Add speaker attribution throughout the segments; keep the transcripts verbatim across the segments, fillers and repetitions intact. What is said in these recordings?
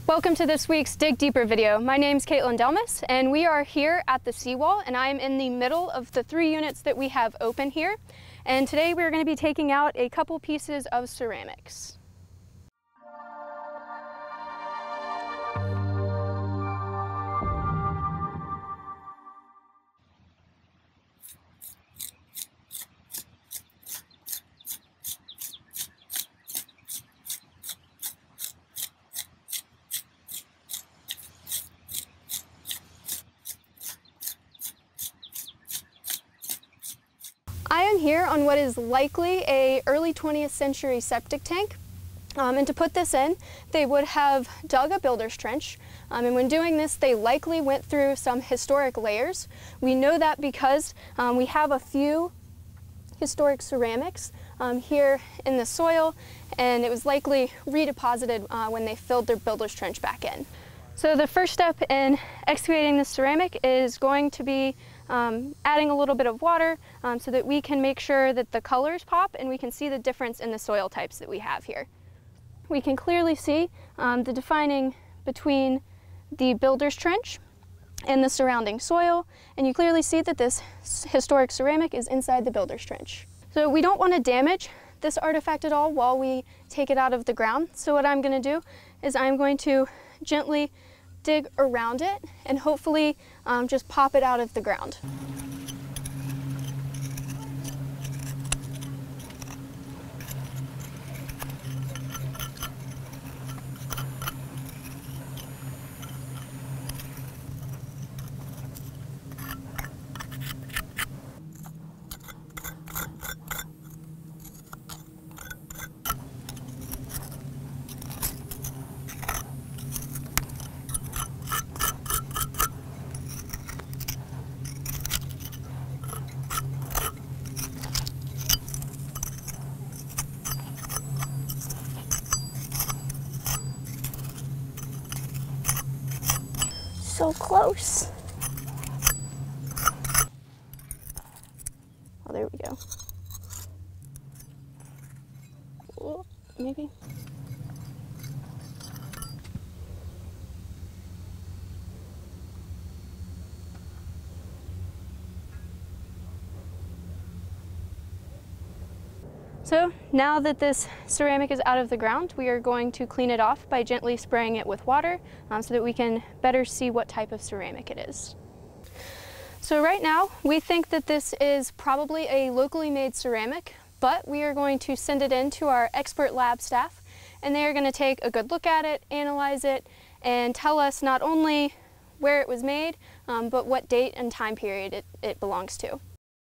Speaker 1: Welcome to this week's Dig Deeper video. My name's Caitlin Delmas and we are here at the seawall and I am in the middle of the three units that we have open here. And today we're going to be taking out a couple pieces of ceramics. I am here on what is likely a early twentieth century septic tank. Um, and to put this in, they would have dug a builder's trench. Um, and when doing this, they likely went through some historic layers. We know that because um, we have a few historic ceramics um, here in the soil, and it was likely redeposited uh, when they filled their builder's trench back in. So the first step in excavating this ceramic is going to be um, adding a little bit of water um, so that we can make sure that the colors pop and we can see the difference in the soil types that we have here. We can clearly see um, the defining between the builder's trench and the surrounding soil, and you clearly see that this historic ceramic is inside the builder's trench. So we don't want to damage this artifact at all while we take it out of the ground. So what I'm going to do is I'm going to gently dig around it and hopefully um, just pop it out of the ground. So close. Oh, there we go. Oh, maybe. So now that this ceramic is out of the ground, we are going to clean it off by gently spraying it with water um, so that we can better see what type of ceramic it is. So right now, we think that this is probably a locally made ceramic, but we are going to send it in to our expert lab staff, and they are going to take a good look at it, analyze it, and tell us not only where it was made, um, but what date and time period it, it belongs to.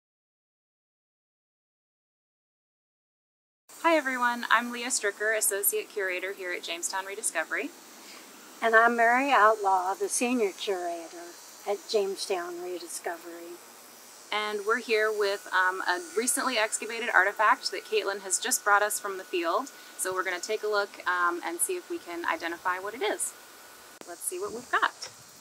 Speaker 2: Hi everyone, I'm Leah Stricker, Associate Curator here at Jamestown Rediscovery.
Speaker 3: And I'm Mary Outlaw, the Senior Curator at Jamestown Rediscovery.
Speaker 2: And we're here with um, a recently excavated artifact that Caitlin has just brought us from the field. So we're going to take a look um, and see if we can identify what it is. Let's see what we've got.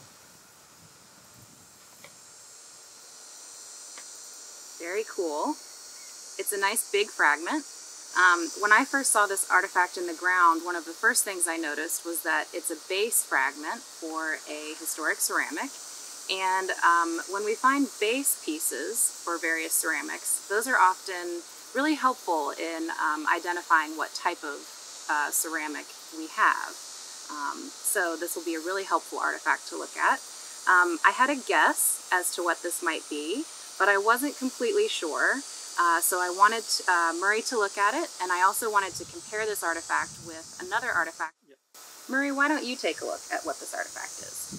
Speaker 2: Very cool. It's a nice big fragment. Um, when I first saw this artifact in the ground, one of the first things I noticed was that it's a base fragment for a historic ceramic. And um, when we find base pieces for various ceramics, those are often really helpful in um, identifying what type of uh, ceramic we have. Um, so this will be a really helpful artifact to look at. Um, I had a guess as to what this might be, but I wasn't completely sure. Uh, so I wanted uh, Murray to look at it, and I also wanted to compare this artifact with another artifact. Yep. Murray, why don't you take a look at what this artifact is?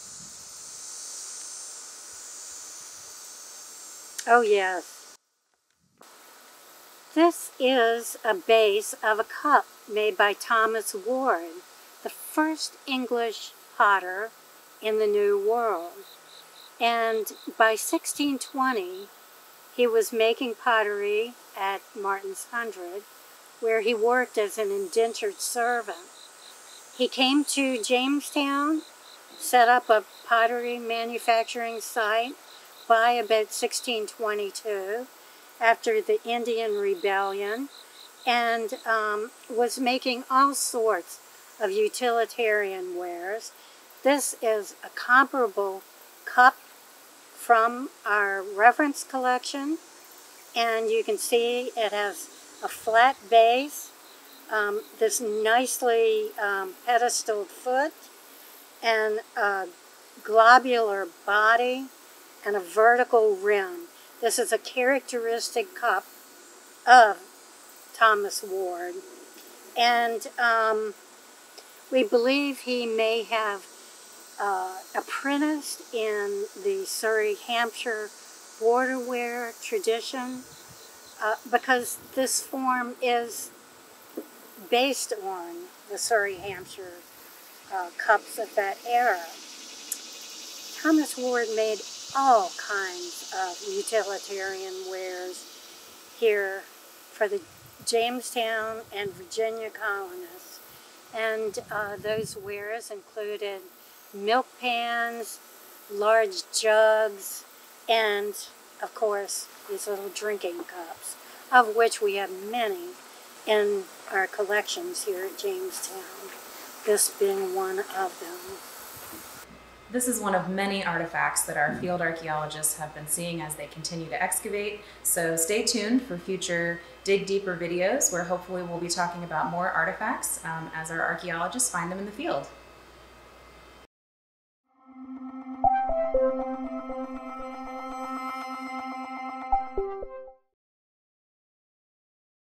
Speaker 3: Oh yes. This is a base of a cup made by Thomas Ward, the first English potter in the New World. And by sixteen twenty, he was making pottery at Martin's Hundred, where he worked as an indentured servant. He came to Jamestown, set up a pottery manufacturing site by about sixteen twenty-two, after the Indian Rebellion, and um, was making all sorts of utilitarian wares. This is a comparable cup from our reference collection, and you can see it has a flat base, um, this nicely um, pedestaled foot, and a globular body, and a vertical rim. This is a characteristic cup of Thomas Ward, and um, we believe he may have uh, apprenticed in the Surrey, Hampshire borderware tradition, uh, because this form is based on the Surrey, Hampshire uh, cups of that era. Thomas Ward made all kinds of utilitarian wares here for the Jamestown and Virginia colonists, and uh, those wares included milk pans, large jugs, and of course these little drinking cups, of which we have many in our collections here at Jamestown, this being one of them.
Speaker 2: This is one of many artifacts that our field archaeologists have been seeing as they continue to excavate, so stay tuned for future Dig Deeper videos where hopefully we'll be talking about more artifacts um, as our archaeologists find them in the field.